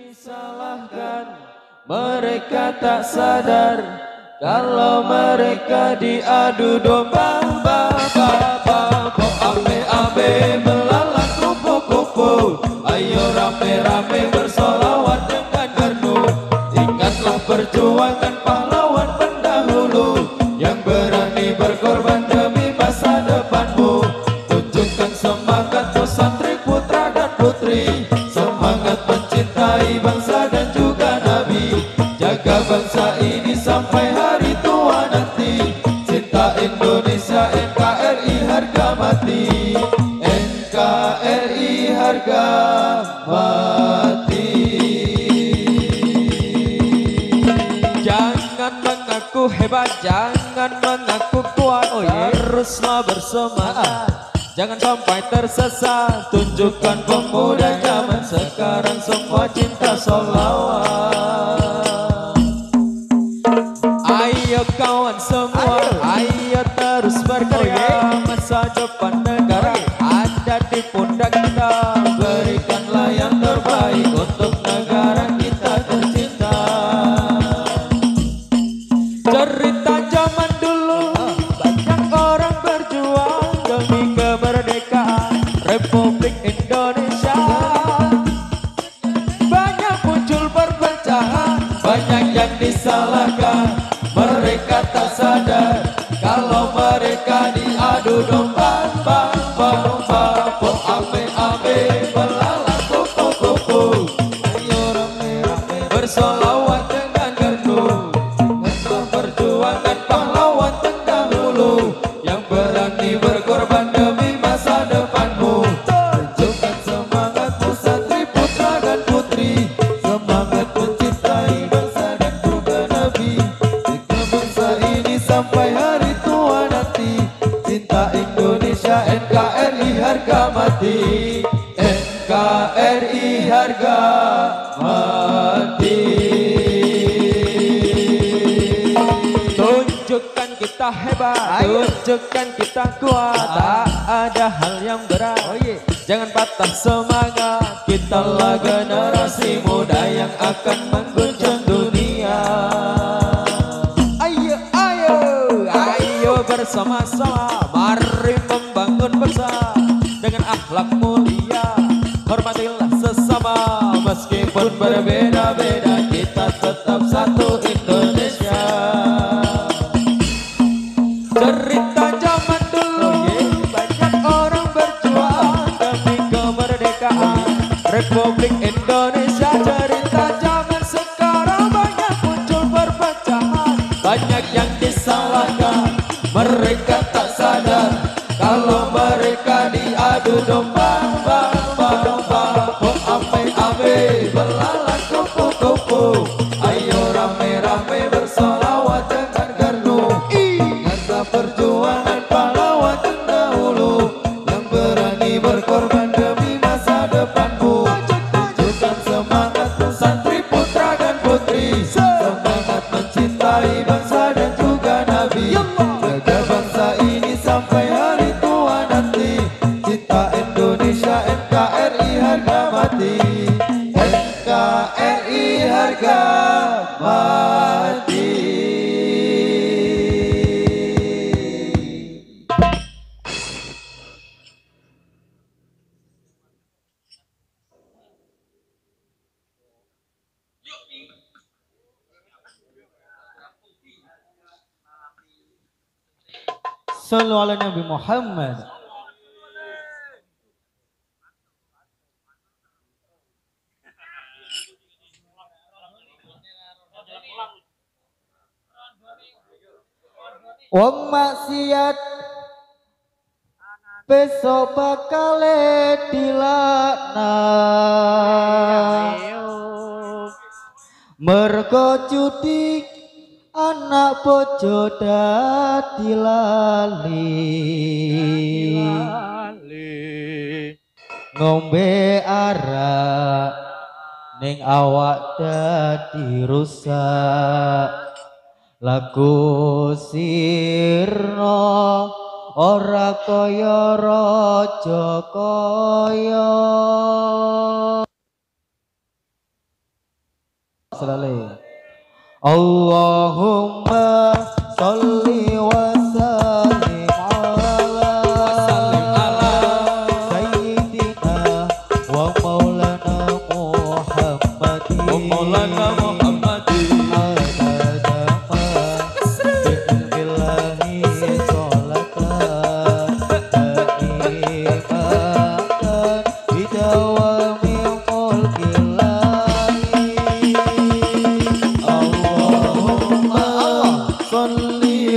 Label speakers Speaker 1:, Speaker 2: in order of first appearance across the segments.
Speaker 1: disalahkan, mereka tak sadar kalau mereka diadu domba. Abe belalang kupu-kupu, ayo rame-rame bersolawat dengan gardu. Ingatlah perjuangan pahlawan pendahulu yang berani berkorban demi masa depanmu. Tunjukkan semangatmu santri putra dan putri, semangat mencintai bangsa dan juga nabi. Jaga bangsa ini sampai hari tua nanti. Cinta Indonesia, NKRI harga mati. NKRI harga mati. Jangan mengaku hebat, jangan mengaku kuat, haruslah bersemangat. Jangan sampai tersesat. Tunjukkan pemuda zaman sekarang semua cinta sholawat. Ayo kawan semua, ayo terus berkarya. Masa depan negara ada di pundak kita. Berikanlah yang terbaik untuk negara kita tercinta. Cerita zaman dulu, banyak orang berjuang demi kemerdekaan Republik Indonesia. Banyak muncul perpecahan, banyak yang disalahkan, mereka tak sadar kalau mereka diadu domba. Abe belalang kupu-kupu, ayo rame-rame bersolawat dengan gardu. Ingatlah perjuangan pahlawan terdahulu yang berani berkorban demi masa depanmu. Tunjukkan semangatmu santri putra dan putri, semangat mencintai bangsa dan juga nabi. Jaga bangsa ini sampai hari tua nanti. Cinta Indonesia, NKRI harga mati. NKRI harga mati. Tunjukkan kita hebat, tunjukkan kita kuat. Tak ada hal yang berat, jangan patah semangat. Kitalah generasi muda yang akan mengguncang dunia. Ayo bersama-sama, mari membangun bangsa dengan akhlak mulia. Hormatilah sesama, meskipun berbeda-beda, kita tetap satu Indonesia. Cerita zaman dulu, banyak orang berjuang demi kemerdekaan Republik Indonesia. Cerita zaman sekarang, banyak muncul perpecahan, banyak yang disalahkan, mereka tak sadar kalau mereka diadu domba. Abe belalang kupu-kupu, ayo rame-rame bersolawat dengan gardu. Ingatlah perjuangan pahlawan terdahulu yang berani berkorban demi masa depanmu. Tunjukkan semangatmu santri putra dan putri, semangat mencintai bangsa dan juga nabi. Jaga bangsa ini sampai hari tua nanti. Cinta Indonesia, NKRI harga mati. NKRI harga mati.
Speaker 2: Sallu ala Nabi Muhammad. Wong maksiat besok bakal dilaknat. Mergo judi anak bojo dadi lali. Ngombe arak ning awak dadi rusak. Lagu sirna ora kaya raja kaya. Selalu. Allahumma sholli wa sallim ala sayyidina wa maulana Muhammadin Salli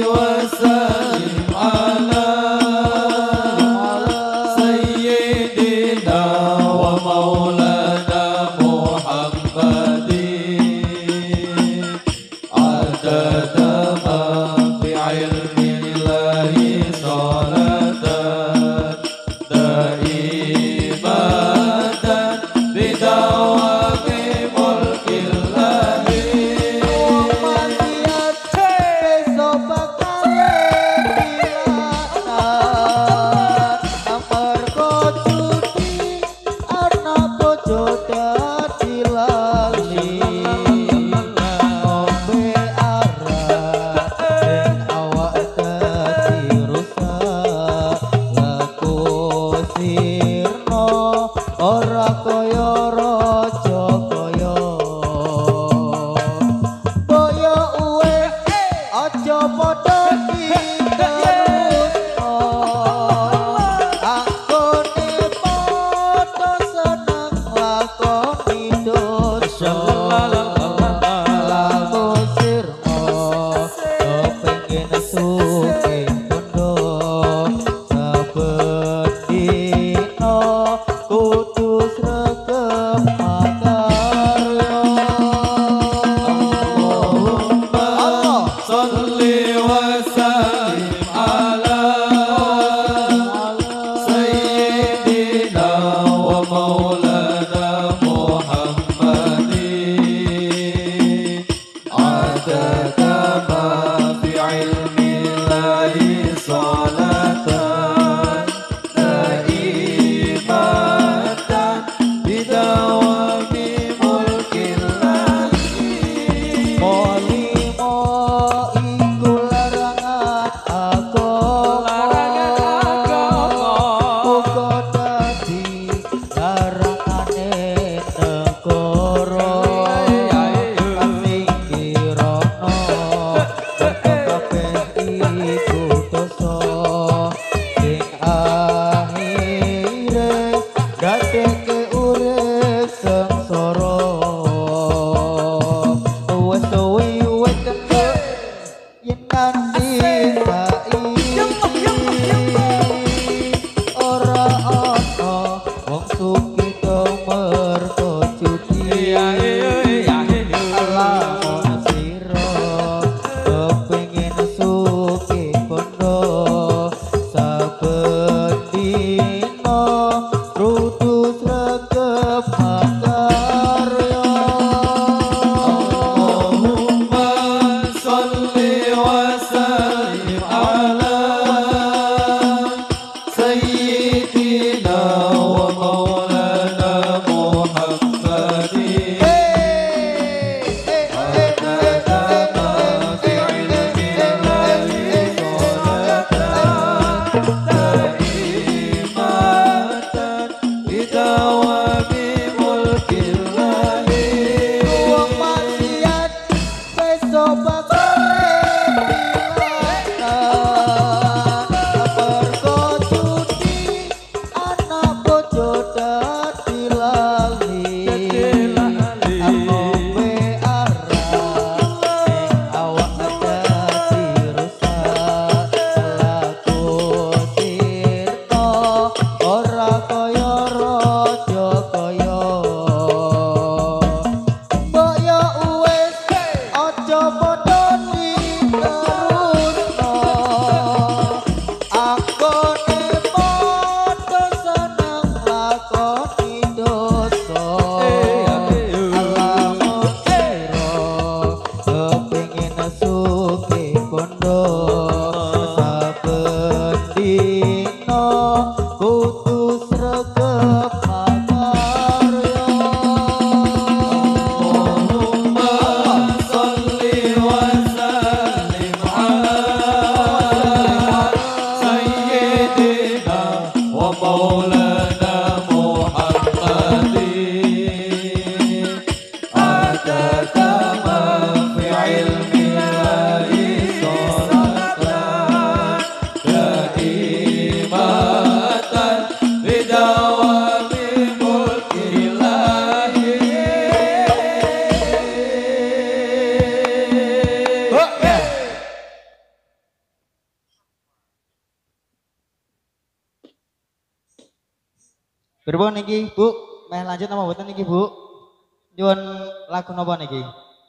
Speaker 2: Pripun niki, Bu? Meh lanjut napa mboten niki, Bu? Nyuwun lagu napa niki?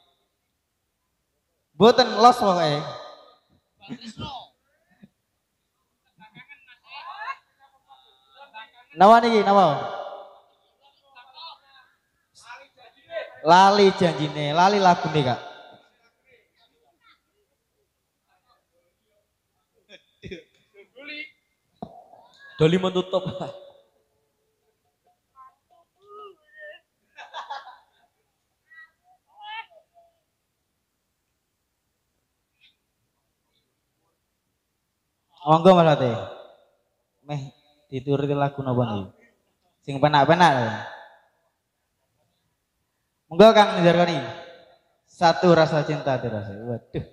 Speaker 2: Mboten los pokoke. Napa niki, napa? Lali janjine, lali lagune, Kak.
Speaker 1: Doli menutup.
Speaker 2: Monggo Mas Ate. Meh dituruti lagu napa niki? Sing penak-penak. Monggo Kang Nizarkoni. Satu rasa cinta dirasa. Waduh.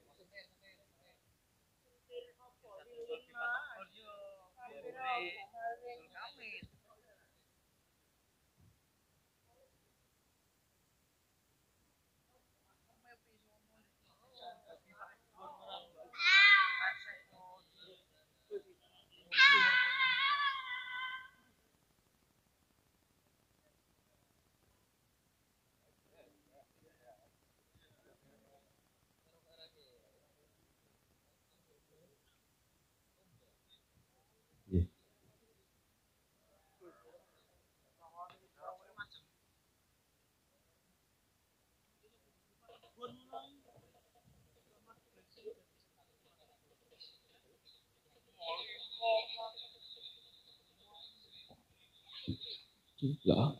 Speaker 1: Ya.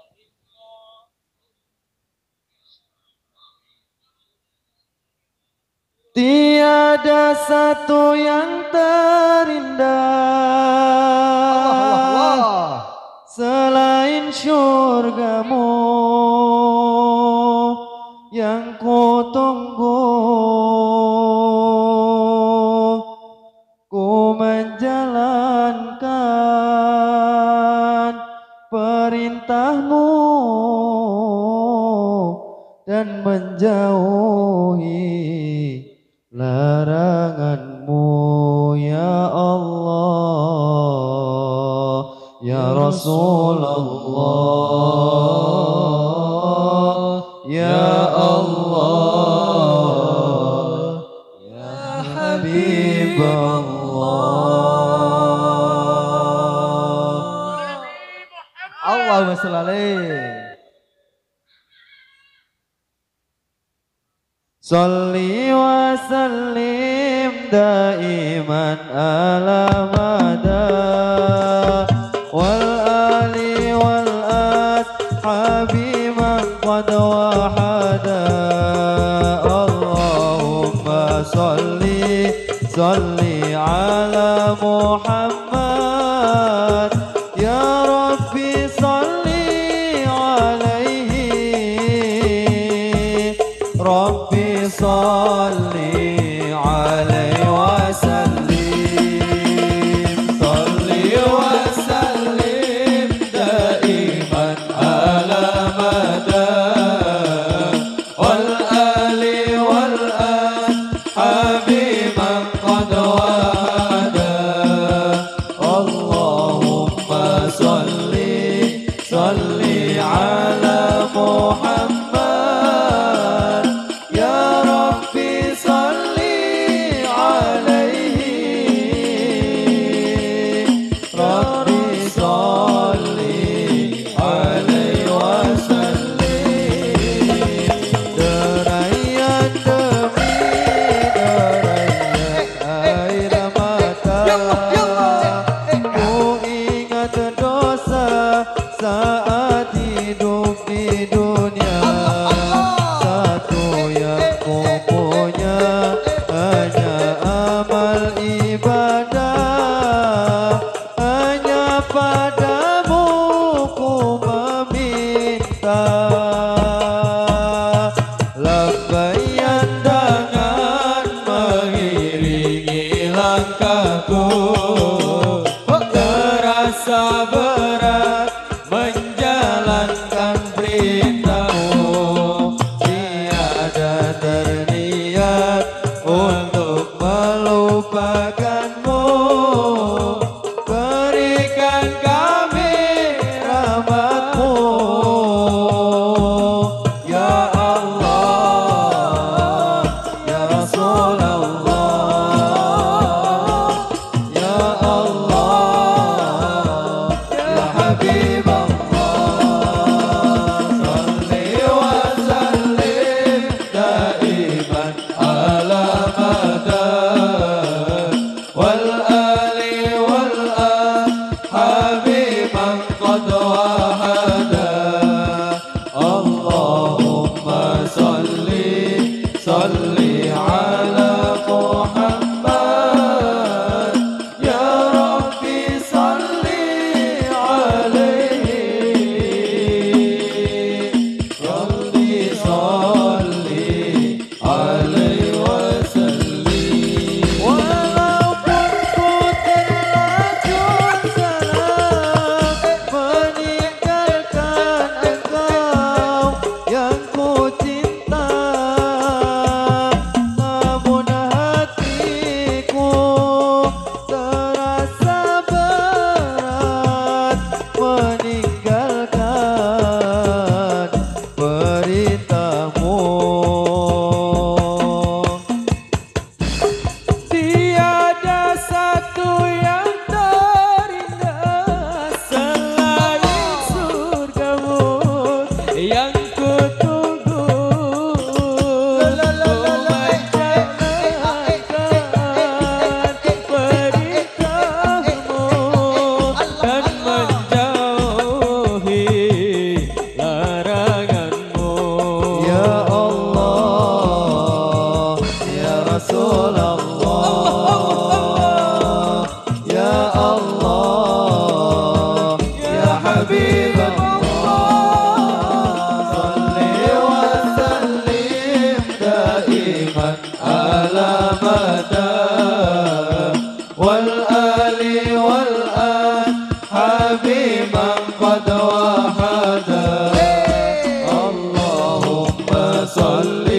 Speaker 1: Tiada satu yang terindah selain syurgamu yang ku tunggu. Ku menjalankan perintahmu dan menjauhi laranganmu, ya Allah, ya Rasulullah, ya Allah, ya Habib Allah. Allahumma sholli alaihi. Salli wa sallim daiman ala mada wal ali wal ashabi man qad wahada. Allahumma salli ala Muhammad ya Rabbi salli alaihi Rabbi salli alaihi wa sallim. Salli wa sallim daiman ala mada wal ali wal ashabi man qad wahada. Allahumma salli ala Muhammad ya Rabbi salli alaihi Rabbi salli alaihi wa sallim. perintahmu. Tiada satu yang terindah selain surgamu yang kutunggu. Ku menjalankan perintahmu dan menjauhi laranganmu. Ya Allah, ya Rasulullah, ya Allah, ya Habib والآل والأصحاب من قد وحدا. اللهم صل